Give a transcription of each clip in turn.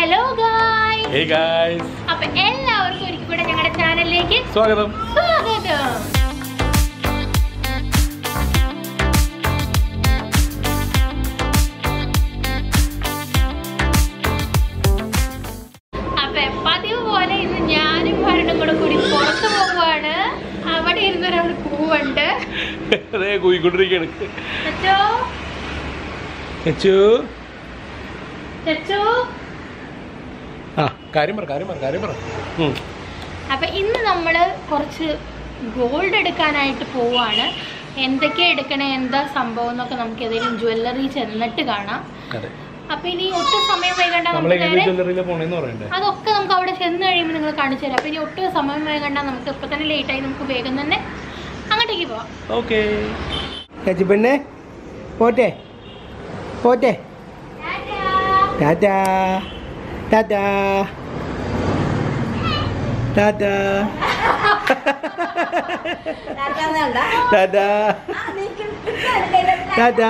Hello guys. Hey guys. അപ്പോൾ എല്ലാവർക്കും ഒരിക്കൽ കൂടി ഞങ്ങളുടെ ചാനലിലേക്ക് സ്വാഗതം. അപ്പോൾ പതിവ് പോലെ ഇന്ന് ഞാനും ഭരണും കൂടി പുറത്തു പോവാണ്. അവിടെ ഇരുന്നൊരാൾ കൂവുണ്ട്. അതെ കൂയിക്കൊണ്ടിരിക്കുകയാണ്. ചച്ചോ ചച്ചു ചച്ചോ കാര്യം പറ. അപ്പം ഇന്ന് നമ്മൾ കുറച്ച് ഗോൾഡ് എടുക്കാനായിട്ട് പോവാണ്. എന്തൊക്കെ എടുക്കണേ, എന്താ സംഭവം എന്നൊക്കെ നമുക്ക് ഏതെങ്കിലും ജ്വല്ലറി ചെന്നിട്ട് കാണാം. അപ്പൊ ഇനി ഒട്ടും സമയം വൈകണ്ട, അതൊക്കെ നമുക്ക് അവിടെ ചെന്ന് കഴിയുമ്പോൾ നിങ്ങൾ കാണിച്ചു തരാം. അപ്പൊ ഇനി ഒട്ടും സമയം വൈകണ്ട, നമുക്ക് ഇപ്പൊ തന്നെ ലേറ്റ് ആയി, നമുക്ക് വേഗം തന്നെ അങ്ങോട്ടേക്ക് പോവാം. ഓക്കേ പെണ്ണെ പോട്ടെ പോട്ടെ. ടാറ്റാ ടാറ്റാ ടാറ്റാ ടാറ്റാ ടാറ്റാ.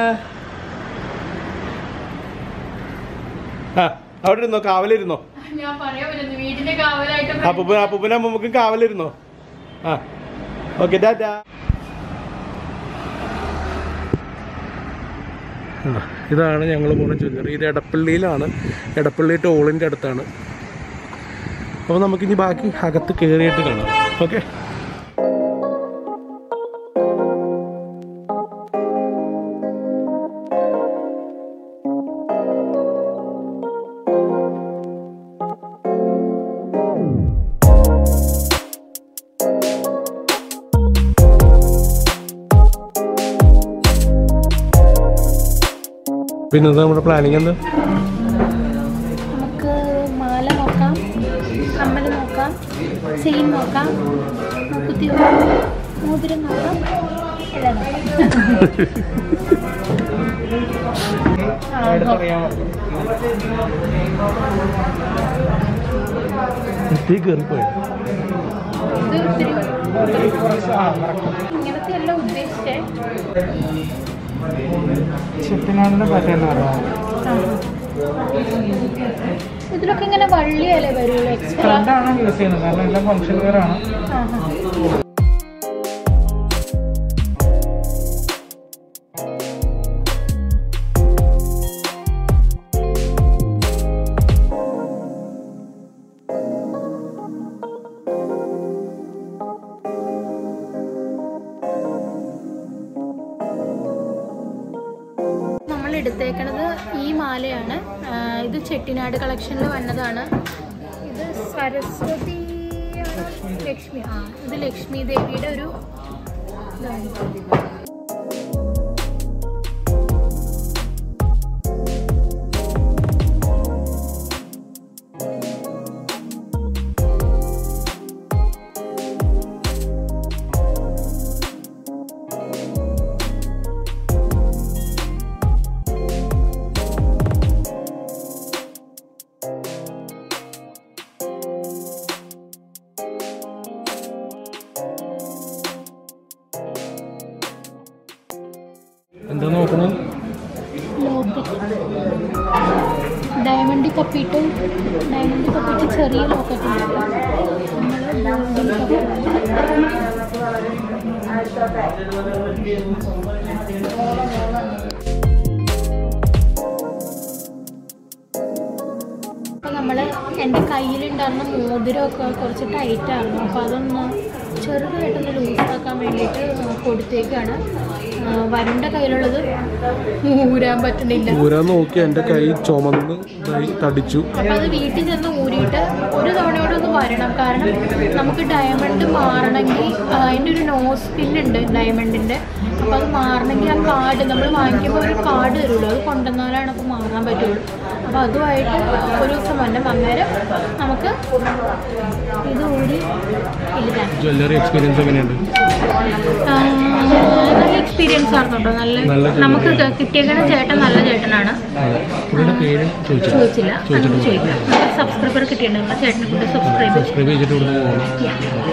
അവിടെ ഇരുന്നോ, കാവലിരുന്നോ. ഞാൻ പറയാൻ പറ്റുന്നു, വീടിന്റെ കാവലായിട്ട് അപ്പൂപ്പന അമ്മൂമ്മക്കും കാവലിരുന്നോ. ഓക്കെ ടാറ്റാ. ഇതാണ് ഞങ്ങൾ പോകുന്ന ജ്വല്ലറി. ഇത് എടപ്പള്ളിയിലാണ്, എടപ്പള്ളി ടോളിൻ്റെ അടുത്താണ്. അപ്പോൾ നമുക്കിനി ബാക്കി അകത്ത് കയറിയിട്ട് കാണാം. ഓക്കെ. പിന്നെ നമ്മുടെ പ്ലാനിങ് എന്താ? നമുക്ക് മാല നോക്കാം, കമ്മൽ നോക്കാം, ചെയിൻ നോക്കാം, മൂക്കുത്തി നോക്കാം, മോതിരം നോക്കാം, എല്ലാം ഇങ്ങനത്തെ എല്ലാം ഉദ്ദേശിച്ചേ. ഇതിലൊക്കെ ഇങ്ങനെ വള്ളിയല്ലേ വരുള്ളൂ, എക്സ്ട്രാ യൂസ് ചെയ്യുന്നത് കാരണം എല്ലാം ഫംഗ്ഷൻ വെയർ ആണ്. എടുത്തേക്കണത് ഈ മാലയാണ്. ഇത് ചെട്ടിനാട് കളക്ഷനിൽ വന്നതാണ്. ഇത് സരസ്വതി ലക്ഷ്മി, ഇത് ലക്ഷ്മി ദേവിയുടെ ഒരു ഇതാണ്. എന്താ നോക്കണം? ഡയമണ്ട് കപ്പിട്ട് ചെറിയ ലോക്കറ്റ് അപ്പം നമ്മൾ എൻ്റെ കയ്യിലുണ്ടായിരുന്ന മോതിരമൊക്കെ കുറച്ച് ടൈറ്റായിരുന്നു. അപ്പോൾ അതൊന്ന് ചെറുതായിട്ടൊന്ന് ലൂസാക്കാൻ വേണ്ടിയിട്ട് കൊടുത്തേക്കാണ്. വരുണ്ട കയ്യിലുള്ളത് ഊരാൻ പറ്റുന്നില്ല. ഊരാൻ നോക്കി എൻ്റെ കൈ ചുമന്ന് തടിച്ചു. അപ്പം അത് വീട്ടിൽ ചെന്ന് ഊരിയിട്ട് ഒരു തവണയോടെ ഒന്ന് വരണം. കാരണം നമുക്ക് ഡയമണ്ട് മാറണമെങ്കിൽ അതിൻ്റെ ഒരു നോസ് പിന്നുണ്ട് ഡയമണ്ടിൻ്റെ. അപ്പോൾ അത് മാറണമെങ്കിൽ ആ കാർഡ് നമ്മൾ വാങ്ങിക്കുമ്പോൾ ഒരു കാർഡ് തരുള്ളൂ, അത് കൊണ്ടുവന്നാലാണ് അപ്പോൾ മാറാൻ പറ്റുള്ളൂ. അപ്പോൾ അതുമായിട്ട് ഒരു ദിവസം വരണം. അന്നേരം നമുക്ക് ഇത് ഊരി ഇല്ലാൻ. ജ്വല്ലറി എക്സ്പീരിയൻസ് എങ്ങനെയുണ്ട്? നല്ല എക്സ്പീരിയൻസ് ആയിരുന്നു കേട്ടോ. നല്ല നമുക്ക് കിട്ടിയേക്കണ ചേട്ടൻ നല്ല ചേട്ടനാണ്. ചോദിച്ചില്ല, ചോദിക്കാം. സബ്സ്ക്രൈബർ കിട്ടിയിട്ടുണ്ടല്ലോ, ചേട്ടനെ കൊണ്ട് സബ്സ്ക്രൈബ് ചെയ്തിട്ട്.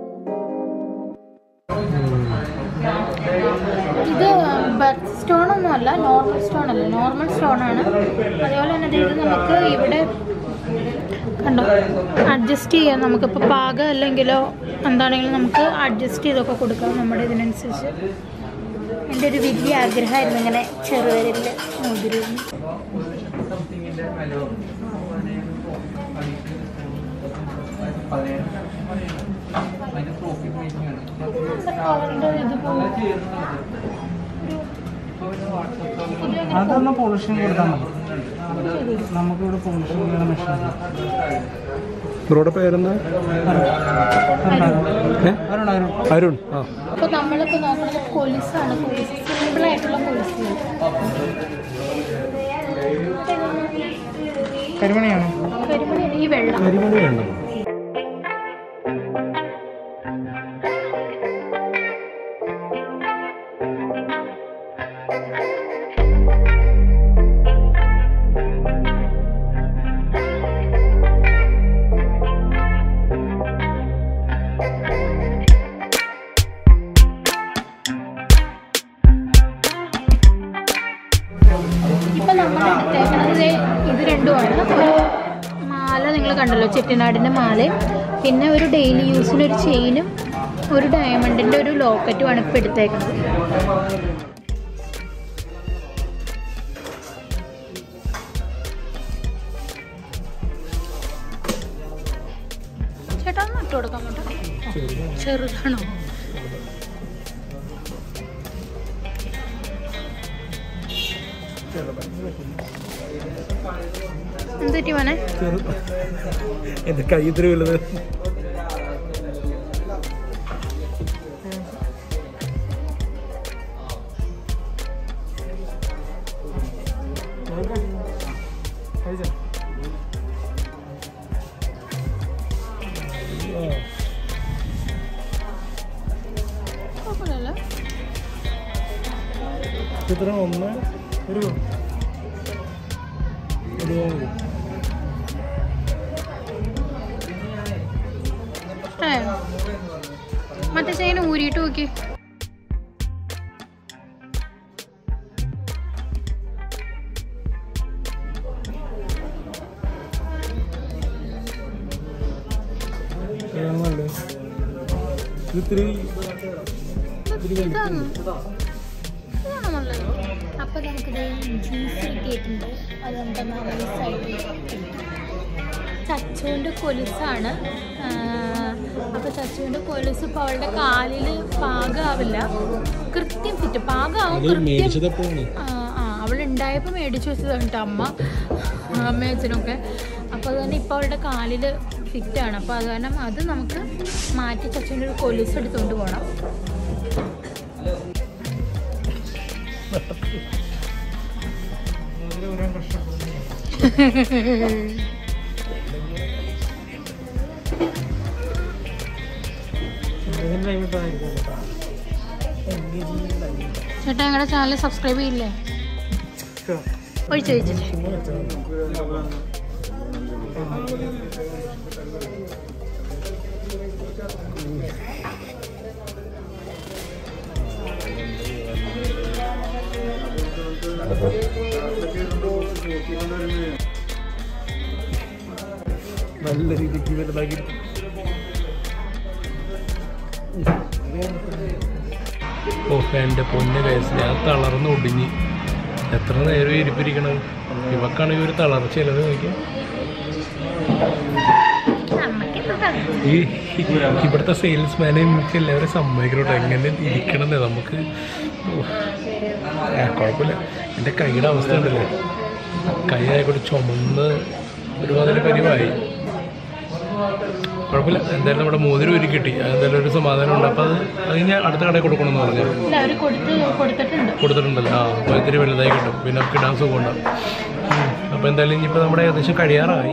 ഇത് ബർത്ത് സ്റ്റോൺ ഒന്നും അല്ല, നോർമൽ സ്റ്റോൺ അല്ല, നോർമൽ സ്റ്റോണാണ്. അതേപോലെ തന്നെ ഇത് നമുക്ക് ഇവിടെ കണ്ടോ അഡ്ജസ്റ്റ് ചെയ്യാം. നമുക്കിപ്പോൾ പാകം അല്ലെങ്കിലോ എന്താണെങ്കിലും നമുക്ക് അഡ്ജസ്റ്റ് ചെയ്തൊക്കെ കൊടുക്കാം നമ്മുടെ ഇതിനനുസരിച്ച്. എൻ്റെ ഒരു വലിയ ആഗ്രഹമായിരുന്നു ഇങ്ങനെ ചെറുവരിൽ മോതിരം. അതൊന്ന് പോളിഷിങ് കൊടുത്താൽ മതി. നമുക്കിവിടെ പോളിഷിങ് ചെയ്യുന്ന മെഷീൻ. ബ്രോയുടെ പേരെന്താ? അരുൺ. ആ, അപ്പോൾ നമ്മളിപ്പോൾ നോക്കുന്നത് കൊലുസാണ്. കൊലുസ് സിമ്പിളായിട്ടുള്ള കൊലുസുകൾ. കരിമണിയാണ്. കരിമണിയാണ് ഈ വെള്ളം. കരിമണിയുണ്ടോ? ഇപ്പം നമ്മൾ എടുത്തേക്കുന്നത് ഇത് രണ്ടുമാണ്. ഒരു മാല നിങ്ങൾ കണ്ടല്ലോ, ചെട്ടിനാടിൻ്റെ മാലയും പിന്നെ ഒരു ഡെയിലി യൂസിനൊരു ചെയിനും ഒരു ഡയമണ്ടിൻ്റെ ഒരു ലോക്കറ്റുമാണ് ഇപ്പം എടുത്തേക്കുന്നത്. ചേട്ടാ ഒന്ന് ഇട്ട് കൊടുക്കാൻ പറ്റും? ചെറുതാണോ? എന്തുപറ്റി മോനെ? എൻ്റെ കൈ ഇത്തിരി വലുത്. ഇത്ര ഒന്ന് ഒരു മറ്റേ ചെയിൻ ഊരിയിട്ട് നോക്കി. അപ്പൊ നമുക്കിത് ജ്യൂസ് കിട്ടിയിട്ടുണ്ട്. അതുകൊണ്ട് നൈസായിട്ട് ചച്ചുവിൻ്റെ കൊലുസാണ്. അപ്പോൾ ചച്ചുവിൻ്റെ കൊലുസ് ഇപ്പോൾ അവളുടെ കാലിൽ പാകമാവില്ല, കൃത്യം ഫിറ്റ് പാകമാവും. അവളുണ്ടായപ്പോൾ മേടിച്ചു വെച്ചതാണ് കേട്ടോ അമ്മ അച്ഛനൊക്കെ. അപ്പോൾ അത് തന്നെ ഇപ്പോൾ അവളുടെ കാലിൽ ഫിറ്റാണ്. അപ്പോൾ അത് കാരണം അത് നമുക്ക് മാറ്റി ചച്ചുവിൻ്റെ ഒരു കൊലുസ് എടുത്തുകൊണ്ട് പോകണം. ചേട്ടാ ഞങ്ങളുടെ ചാനൽ സബ്സ്ക്രൈബ് ചെയ്യില്ലേ? ഒഴിച്ചു നല്ല രീതിക്ക് വലുതാക്കി. ഓ എൻ്റെ പൊന്ന് കേസ്, ഞാൻ തളർന്ന് ഒടിഞ്ഞ് എത്ര നേരം ഇരിപ്പിരിക്കണത്. ഇവക്കാണെങ്കിൽ ഒരു തളർച്ചയല്ലത് നോക്കി. ഈ ഇവിടുത്തെ സെയിൽസ്മാനെ നമുക്ക് എല്ലാവരും സമ്മതിക്കണോട്ടോ, എങ്ങനെ ഇരിക്കണമെന്നേ നമുക്ക്. കുഴപ്പമില്ല. എൻ്റെ കൈയുടെ അവസ്ഥ ഉണ്ടല്ലേ, കൈ ആയിക്കോട്ടെ ചുമന്ന് ഒരുമാതിരി പരിവായി. കുഴപ്പമില്ല. എന്തായാലും നമ്മുടെ മോതിരം ഒരുക്കി കിട്ടി, അതെന്തായാലും ഒരു സമാധാനം ഉണ്ട്. അപ്പോൾ അത് ഞാൻ അടുത്ത കടയിൽ കൊടുക്കണമെന്ന് പറഞ്ഞു. കൊടുത്തിട്ടുണ്ടല്ലോ. ആ, അപ്പോൾ ഇത്തിരി വലുതായി കിട്ടും, പിന്നെ നമുക്ക് ഇടാൻ സുഖം ഉണ്ടാവും. അപ്പോൾ എന്തായാലും ഇനിയിപ്പോൾ നമ്മുടെ ഏകദേശം കഴിയാറായി.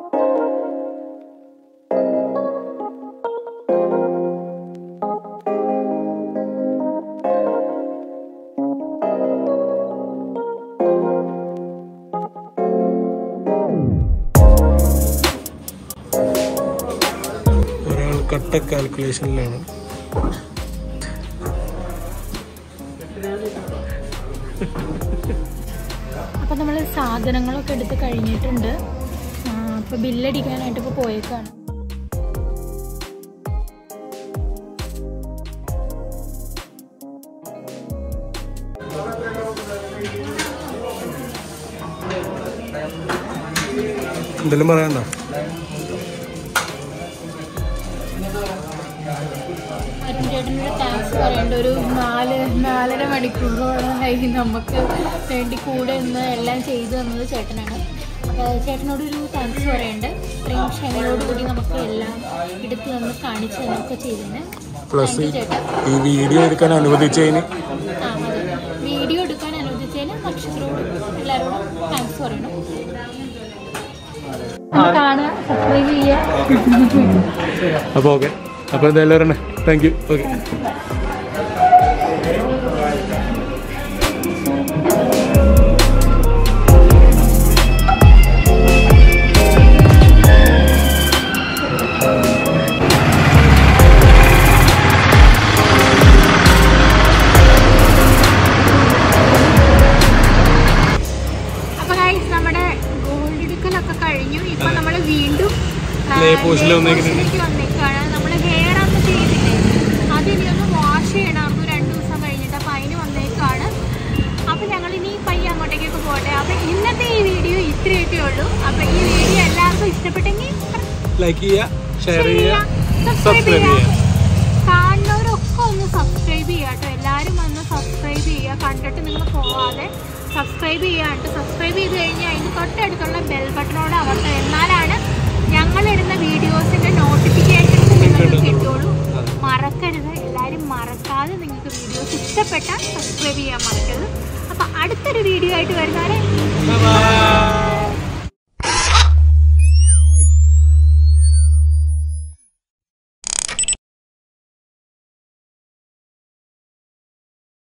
കട്ട കാൽക്കുലേഷനിലാണ്. നമ്മൾ സാധനങ്ങളൊക്കെ എടുത്ത് കഴിഞ്ഞിട്ടുണ്ട്. അപ്പോൾ ബില്ലടിക്കാനായിട്ട് ഇപ്പോൾ പോയേക്കാണ്. എന്തെങ്കിലും പറയാനുണ്ടോ? അരുൺ ചേട്ടനൊരു താങ്ക്സ് പറയേണ്ട. ഒരു 4-4.5 മണിക്കൂറോളമായി നമുക്ക് വേണ്ടി കൂടെ നിന്ന് എല്ലാം ചെയ്തു തന്നത് ചേട്ടനാണ്. ചേട്ടനോടൊരു താങ്ക്സ് പറയേണ്ട. ഇത്രയും ക്ഷമയോടുകൂടി നമുക്ക് എല്ലാം എടുത്ത് തന്ന് കാണിച്ച് തന്നൊക്കെ ചെയ്തതിന്. പ്ലസ് ഈ വീഡിയോ എടുക്കാൻ അനുവദിച്ചതിന് വീഡിയോ എടുക്കാൻ അനുവദിച്ചതിന് നക്ഷത്രോടും എല്ലാവരോടും താങ്ക്സ് പറയണം. കാണുക, സബ്സ്ക്രൈബ് ചെയ്യുക. അപ്പോൾ ഓക്കെ. അപ്പോൾ എന്തായാലും പറയണേ. Thank you. ഓക്കെ. നമ്മുടെ ഗോൾഡ് എടുക്കലൊക്കെ കഴിഞ്ഞു. ഇപ്പൊ നമ്മൾ വീണ്ടും വന്നേക്കാണ്. നമ്മൾ ഹെയർ ഒന്ന് ചെയ്തില്ലേ, അതിനി ഒന്ന് വാഷ് ചെയ്യണമായിരുന്നു 2 ദിവസം കഴിഞ്ഞിട്ട്. അപ്പൊ അതിന് വന്നേക്കാണ്. അപ്പൊ ഞങ്ങൾ ഇനി പയ്യെ അങ്ങോട്ടേക്കൊക്കെ പോകട്ടെ. അപ്പൊ ഇന്നത്തെ ഈ വീഡിയോ ഇത്രയൊക്കെ ഉള്ളൂ. അപ്പൊ ഈ വീഡിയോ എല്ലാവർക്കും ഇഷ്ടപ്പെട്ടെങ്കിൽ ലൈക്ക് ചെയ്യുക, ഷെയർ ചെയ്യുക, സബ്സ്ക്രൈബ് ചെയ്യുക. കാണുന്നവരൊക്കെ ഒന്ന് സബ്സ്ക്രൈബ് ചെയ്യുക കേട്ടോ. എല്ലാവരും ഒന്ന് സബ്സ്ക്രൈബ് ചെയ്യുക. കണ്ടിട്ട് നിങ്ങൾ പോവാതെ സബ്സ്ക്രൈബ് ചെയ്യാണ്ട് സബ്സ്ക്രൈബ് ചെയ്ത് കഴിഞ്ഞാൽ അതിന് തൊട്ടടുത്തുള്ള ബെൽ ബട്ടണോട് അമർത്തുക. എന്നാലാണ് ഞങ്ങളിടുന്ന വീഡിയോസിൻ്റെ നോട്ടിഫിക്കേഷൻസ് നിങ്ങൾക്ക് കിട്ടുള്ളൂ. മറക്കരുത്, എല്ലാവരും മറക്കാതെ നിങ്ങൾക്ക് വീഡിയോസ് ഇഷ്ടപ്പെട്ടാൽ സബ്സ്ക്രൈബ് ചെയ്യാൻ മറക്കരുത്. അപ്പോൾ അടുത്തൊരു വീഡിയോ ആയിട്ട് വരുന്നവരെ